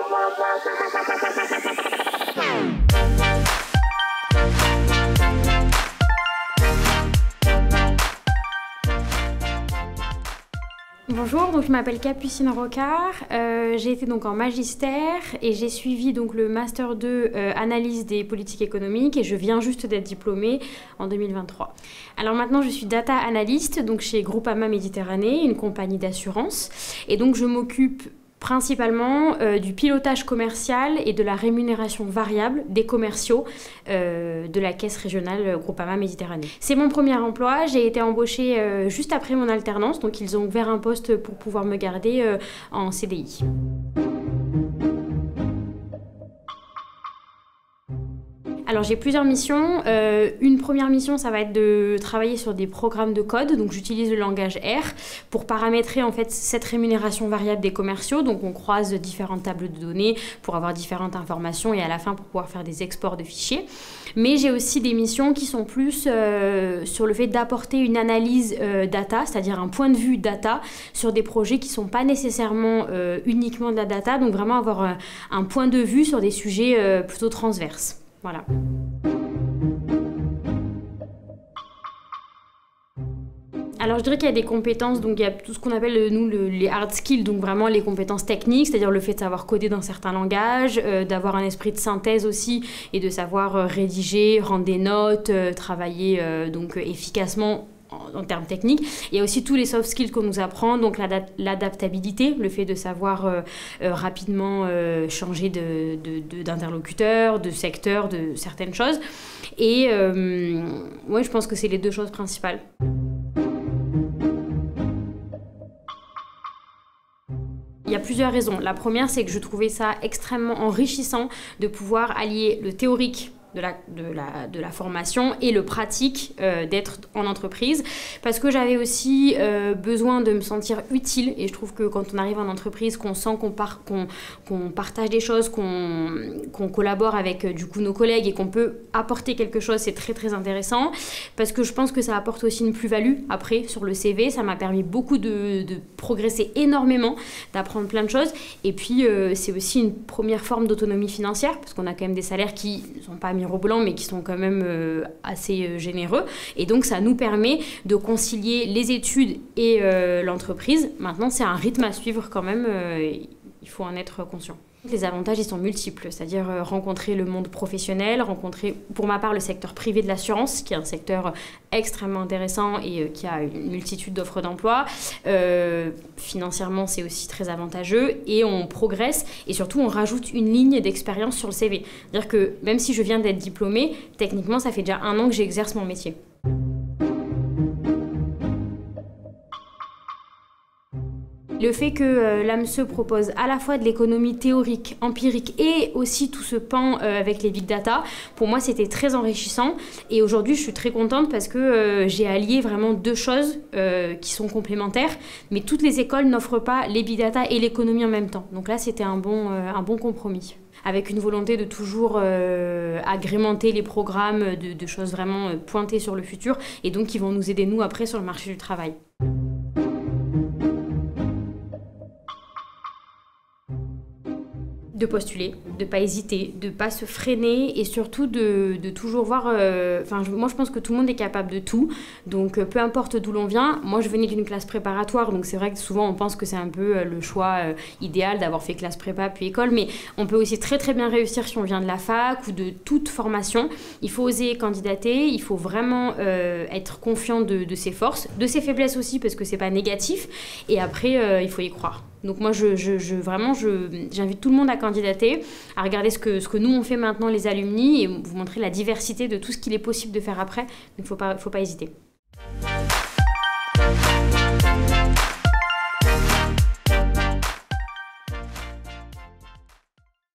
Bonjour, donc je m'appelle Capucine Rocard, j'ai été donc en magistère et j'ai suivi donc le Master 2 analyse des politiques économiques et je viens juste d'être diplômée en 2023. Alors maintenant je suis data analyst donc chez Groupama Méditerranée, une compagnie d'assurance, et donc je m'occupe principalement du pilotage commercial et de la rémunération variable des commerciaux de la caisse régionale Groupama Méditerranée. C'est mon premier emploi, j'ai été embauchée juste après mon alternance, donc ils ont ouvert un poste pour pouvoir me garder en CDI. Alors j'ai plusieurs missions. Une première mission, ça va être de travailler sur des programmes de code. Donc j'utilise le langage R pour paramétrer en fait cette rémunération variable des commerciaux. Donc on croise différentes tables de données pour avoir différentes informations et à la fin pour pouvoir faire des exports de fichiers. Mais j'ai aussi des missions qui sont plus sur le fait d'apporter une analyse data, c'est-à-dire un point de vue data sur des projets qui ne sont pas nécessairement uniquement de la data. Donc vraiment avoir un point de vue sur des sujets plutôt transverses. Voilà. Alors je dirais qu'il y a des compétences, donc il y a tout ce qu'on appelle nous les hard skills, donc vraiment les compétences techniques, c'est-à-dire le fait de savoir coder dans certains langages, d'avoir un esprit de synthèse aussi et de savoir rédiger, rendre des notes, travailler donc efficacement en termes techniques. Il y a aussi tous les soft skills qu'on nous apprend, donc l'adaptabilité, le fait de savoir rapidement changer d'interlocuteur, de secteur, de certaines choses. Et ouais, je pense que c'est les deux choses principales. Il y a plusieurs raisons. La première, c'est que je trouvais ça extrêmement enrichissant de pouvoir allier le théorique de la formation et le pratique d'être en entreprise, parce que j'avais aussi besoin de me sentir utile, et je trouve que quand on arrive en entreprise, qu'on sent qu'on partage des choses, qu'on collabore avec du coup nos collègues et qu'on peut apporter quelque chose, c'est très très intéressant, parce que je pense que ça apporte aussi une plus-value après sur le CV. Ça m'a permis beaucoup de progresser énormément, d'apprendre plein de choses, et puis c'est aussi une première forme d'autonomie financière, parce qu'on a quand même des salaires qui ne sont pas mirobolants, mais qui sont quand même assez généreux, et donc ça nous permet de concilier les études et l'entreprise. Maintenant, c'est un rythme à suivre quand même, il faut en être conscient. Les avantages, ils sont multiples, c'est-à-dire rencontrer le monde professionnel, rencontrer pour ma part le secteur privé de l'assurance, qui est un secteur extrêmement intéressant et qui a une multitude d'offres d'emploi. Financièrement, c'est aussi très avantageux et on progresse, et surtout on rajoute une ligne d'expérience sur le CV. C'est-à-dire que même si je viens d'être diplômée, techniquement ça fait déjà 1 an que j'exerce mon métier. Le fait que l'AMSE propose à la fois de l'économie théorique, empirique et aussi tout ce pan avec les big data, pour moi c'était très enrichissant, et aujourd'hui je suis très contente parce que j'ai allié vraiment deux choses qui sont complémentaires, mais toutes les écoles n'offrent pas les big data et l'économie en même temps. Donc là c'était un bon compromis, avec une volonté de toujours agrémenter les programmes de choses vraiment pointées sur le futur, et donc qui vont nous aider nous après sur le marché du travail. De postuler, de ne pas hésiter, de ne pas se freiner, et surtout de toujours voir... moi je pense que tout le monde est capable de tout, donc peu importe d'où l'on vient. Moi je venais d'une classe préparatoire, donc c'est vrai que souvent on pense que c'est un peu le choix idéal d'avoir fait classe prépa puis école, mais on peut aussi très très bien réussir si on vient de la fac ou de toute formation. Il faut oser candidater, il faut vraiment être confiant de ses forces, de ses faiblesses aussi, parce que c'est pas négatif, et après il faut y croire. Donc moi, j'invite tout le monde à candidater, à regarder ce que nous on fait maintenant les alumni, et vous montrer la diversité de tout ce qu'il est possible de faire après. Donc il ne faut pas hésiter.